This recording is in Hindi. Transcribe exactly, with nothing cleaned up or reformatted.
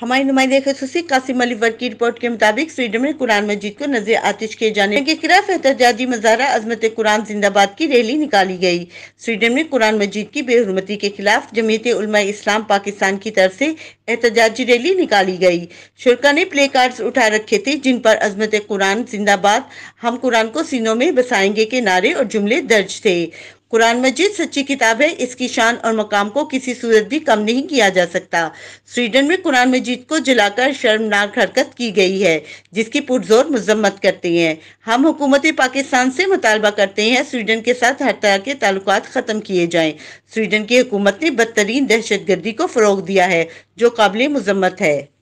हमारी नुमाइंदे खसूसी कासिम अली वर्क की रिपोर्ट के मुताबिक स्वीडन में कुरान मजीद को नजर आतिश किए जाने के खिलाफ एहतजाजी मुजाहरा अजमत कुरान जिंदाबाद की रैली निकाली गई। स्वीडन में कुरान मजीद की बेहुरमती के खिलाफ जमीयत उलमा इस्लाम पाकिस्तान की तरफ से एहतजाजी रैली निकाली गई। शुरा ने प्ले कार्ड्स उठा रखे थे जिन पर अजमत कुरान जिंदाबाद, हम कुरान को सीनों में बसाएंगे के नारे और जुमले दर्ज थे। कुरान मजीद सच्ची किताब है, इसकी शान और मकाम को किसी सूरत भी कम नहीं किया जा सकता। स्वीडन में कुरान मजीद को जलाकर शर्मनाक हरकत की गई है जिसकी पुरजोर मजम्मत करते हैं। हम हुकूमत पाकिस्तान से मुतालबा करते हैं स्वीडन के साथ हर तरह के ताल्लुकात खत्म किए जाएं। स्वीडन की हुकूमत ने बदतरीन दहशत गर्दी को फरोग दिया है जो काबिल मजम्मत है।